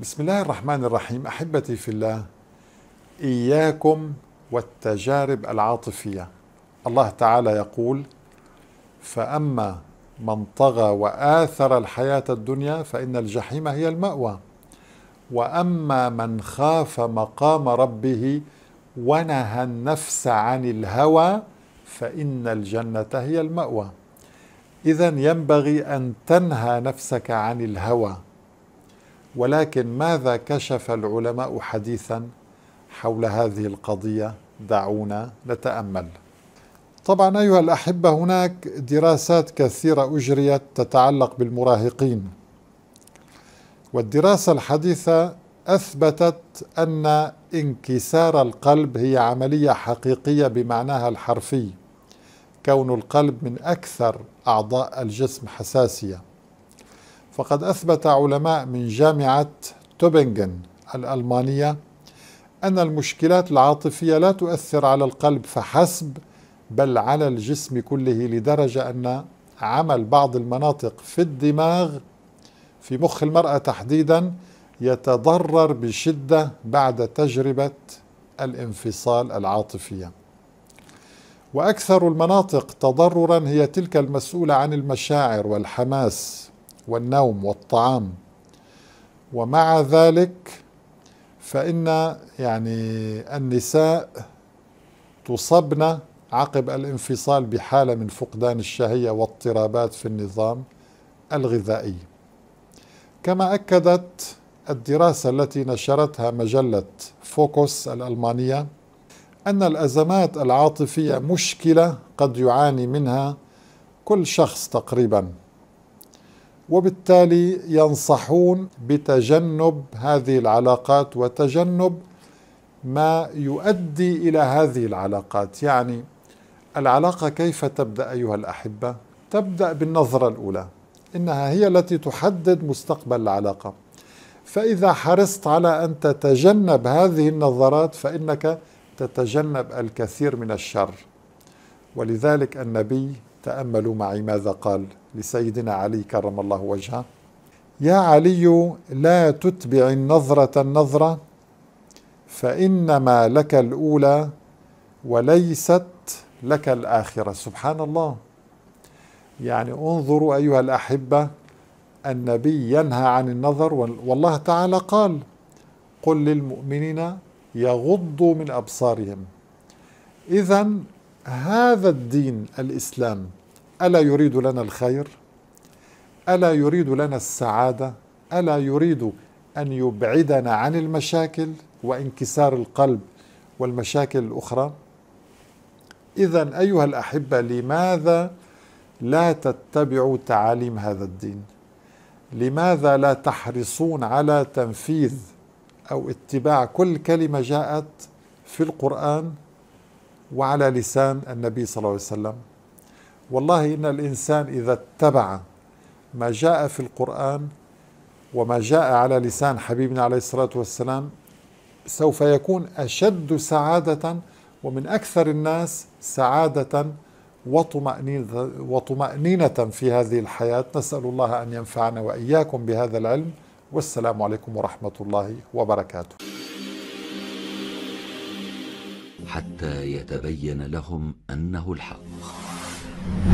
بسم الله الرحمن الرحيم. أحبتي في الله، إياكم والتجارب العاطفية. الله تعالى يقول: فأما من طغى وآثر الحياة الدنيا فإن الجحيم هي المأوى، وأما من خاف مقام ربه ونهى النفس عن الهوى فإن الجنة هي المأوى. إذن ينبغي أن تنهى نفسك عن الهوى. ولكن ماذا كشف العلماء حديثا حول هذه القضية؟ دعونا نتأمل. طبعا أيها الأحبة، هناك دراسات كثيرة أجريت تتعلق بالمراهقين، والدراسة الحديثة أثبتت أن انكسار القلب هي عملية حقيقية بمعناها الحرفي، كون القلب من أكثر أعضاء الجسم حساسية. فقد أثبت علماء من جامعة توبنغن الألمانية أن المشكلات العاطفية لا تؤثر على القلب فحسب، بل على الجسم كله، لدرجة أن عمل بعض المناطق في الدماغ في مخ المرأة تحديدا يتضرر بشدة بعد تجربة الانفصال العاطفية. وأكثر المناطق تضررا هي تلك المسؤولة عن المشاعر والحماس والنوم والطعام. ومع ذلك فإن النساء تصبن عقب الانفصال بحالة من فقدان الشهية واضطرابات في النظام الغذائي. كما أكدت الدراسة التي نشرتها مجلة فوكس الألمانية أن الأزمات العاطفية مشكلة قد يعاني منها كل شخص تقريبا، وبالتالي ينصحون بتجنب هذه العلاقات وتجنب ما يؤدي إلى هذه العلاقات. يعني العلاقة كيف تبدأ أيها الأحبة؟ تبدأ بالنظرة الأولى، إنها هي التي تحدد مستقبل العلاقة. فإذا حرصت على أن تتجنب هذه النظرات فإنك تتجنب الكثير من الشر. ولذلك النبي، تأملوا معي ماذا قال لسيدنا علي كرم الله وجهه: يا علي لا تتبع النظرة النظرة فإنما لك الأولى وليست لك الآخرة. سبحان الله. يعني انظروا أيها الأحبة، النبي ينهى عن النظر، والله تعالى قال: قل للمؤمنين يغضوا من أبصارهم. إذن هذا الدين الإسلام ألا يريد لنا الخير؟ ألا يريد لنا السعادة؟ ألا يريد أن يبعدنا عن المشاكل وانكسار القلب والمشاكل الأخرى؟ إذن أيها الأحبة، لماذا لا تتبعوا تعاليم هذا الدين؟ لماذا لا تحرصون على تنفيذ أو اتباع كل كلمة جاءت في القرآن وعلى لسان النبي صلى الله عليه وسلم؟ والله إن الإنسان إذا اتبع ما جاء في القرآن وما جاء على لسان حبيبنا عليه الصلاة والسلام سوف يكون أشد سعادة، ومن أكثر الناس سعادة وطمأنينة في هذه الحياة. نسأل الله أن ينفعنا وإياكم بهذا العلم، والسلام عليكم ورحمة الله وبركاته. حتى يتبين لهم أنه الحق.